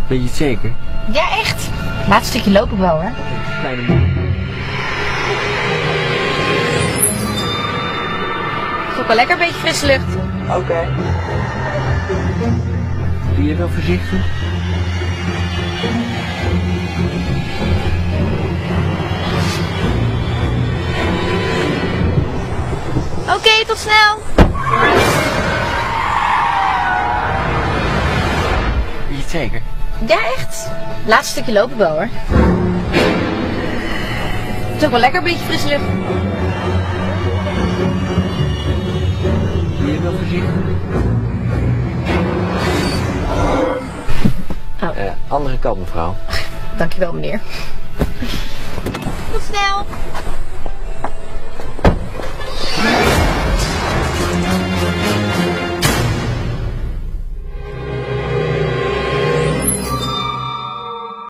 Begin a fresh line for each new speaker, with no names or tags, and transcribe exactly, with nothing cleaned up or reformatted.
Weet je het zeker?
Ja, echt. Laatste stukje loop ik wel hoor.
Kleine moeder.
Toch wel lekker een beetje frisse lucht.
Oké. Okay. Doe je wel voorzichtig?
Oké, okay, tot snel.
Weet je het zeker?
Ja, echt. Laatste stukje loop ik wel hoor. Toch wel lekker een beetje frisse lucht.
Doe je wel voorzichtig?
Oh.
Uh, andere kant, mevrouw.
Dankjewel, meneer. Tot snel.